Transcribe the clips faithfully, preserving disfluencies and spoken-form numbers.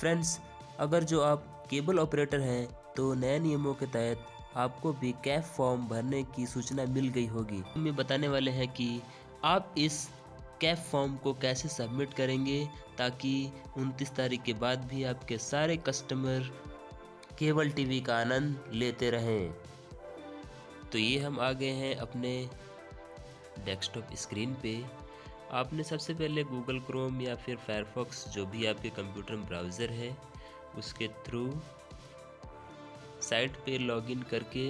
Friends, अगर जो आप केबल ऑपरेटर हैं तो नए नियमों के तहत आपको भी कैफ फॉर्म भरने की सूचना मिल गई होगी। हमें बताने वाले हैं कि आप इस कैफ फॉर्म को कैसे सबमिट करेंगे ताकि उनतीस तारीख के बाद भी आपके सारे कस्टमर केबल टीवी का आनंद लेते रहें। तो ये हम आ गए हैं अपने डेस्कटॉप स्क्रीन पे। आपने सबसे पहले गूगल क्रोम या फिर फायरफॉक्स, जो भी आपके कंप्यूटर में ब्राउज़र है, उसके थ्रू साइट पे लॉगिन करके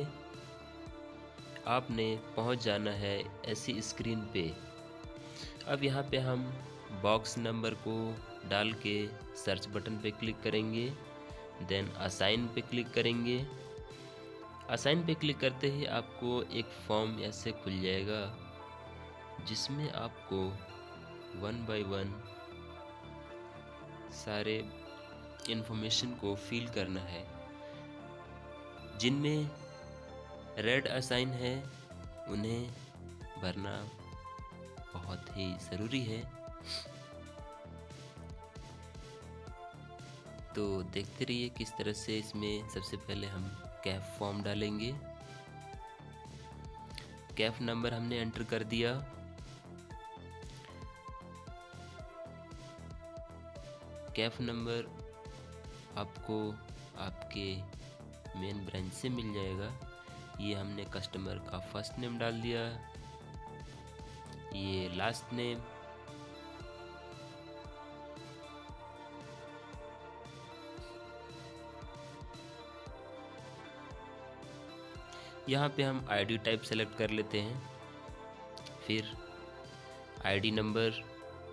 आपने पहुंच जाना है ऐसी स्क्रीन पे। अब यहाँ पे हम बॉक्स नंबर को डाल के सर्च बटन पे क्लिक करेंगे, देन असाइन पे क्लिक करेंगे। असाइन पे क्लिक करते ही आपको एक फॉर्म ऐसे खुल जाएगा जिसमें आपको वन बाय वन सारे इन्फॉर्मेशन को फिल करना है। जिनमें रेड असाइन है उन्हें भरना बहुत ही ज़रूरी है। तो देखते रहिए किस तरह से इसमें सबसे पहले हम कैफ फॉर्म डालेंगे। कैफ नंबर हमने एंटर कर दिया। कैफ नंबर आपको आपके मेन ब्रांच से मिल जाएगा। ये हमने कस्टमर का फर्स्ट नेम डाल दिया, ये लास्ट नेम, यहाँ पे हम आईडी टाइप सेलेक्ट कर लेते हैं, फिर आईडी नंबर,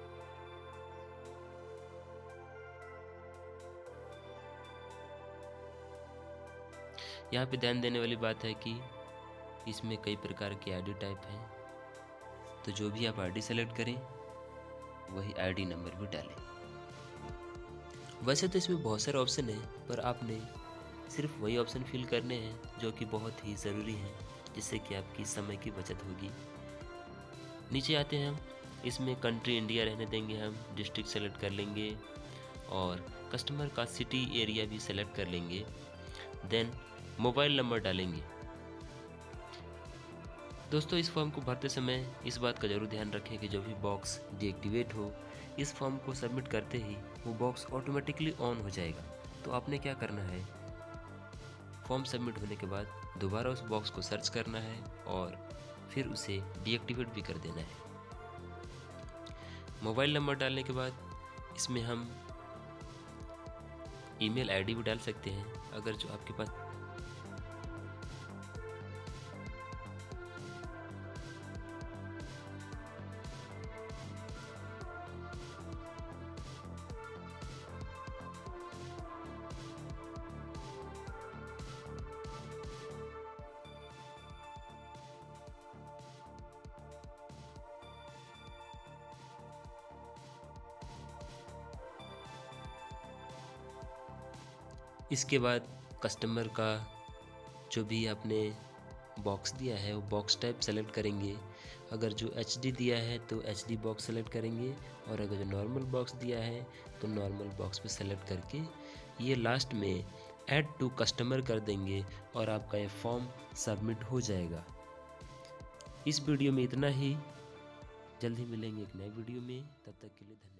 यहाँ पे ध्यान देने वाली बात है कि इसमें कई प्रकार के आईडी टाइप हैं, तो जो भी आप आईडी सेलेक्ट करें वही आईडी नंबर भी डालें। वैसे तो इसमें बहुत सारे ऑप्शन हैं, पर आपने सिर्फ वही ऑप्शन फिल करने हैं जो कि बहुत ही ज़रूरी हैं, जिससे कि आपकी समय की बचत होगी। नीचे आते हैं हम, इसमें कंट्री इंडिया रहने देंगे, हम डिस्ट्रिक्ट सेलेक्ट कर लेंगे और कस्टमर का सिटी एरिया भी सेलेक्ट कर लेंगे। देन मोबाइल नंबर डालेंगे। दोस्तों, इस फॉर्म को भरते समय इस बात का जरूर ध्यान रखें कि जो भी बॉक्स डीएक्टिवेट हो, इस फॉर्म को सबमिट करते ही वो बॉक्स ऑटोमेटिकली ऑन हो जाएगा। तो आपने क्या करना है, फॉर्म सबमिट होने के बाद दोबारा उस बॉक्स को सर्च करना है और फिर उसे डीएक्टिवेट भी कर देना है। मोबाइल नंबर डालने के बाद इसमें हम ईमेल आईडी भी डाल सकते हैं, अगर जो आपके पास इसके बाद कस्टमर का जो भी आपने बॉक्स दिया है वो बॉक्स टाइप सेलेक्ट करेंगे। अगर जो एचडी दिया है तो एचडी बॉक्स सेलेक्ट करेंगे, और अगर जो नॉर्मल बॉक्स दिया है तो नॉर्मल बॉक्स पे सेलेक्ट करके ये लास्ट में ऐड टू कस्टमर कर देंगे और आपका ये फॉर्म सबमिट हो जाएगा। इस वीडियो में इतना ही, जल्द ही मिलेंगे एक नए वीडियो में, तब तक के लिए धन्यवाद।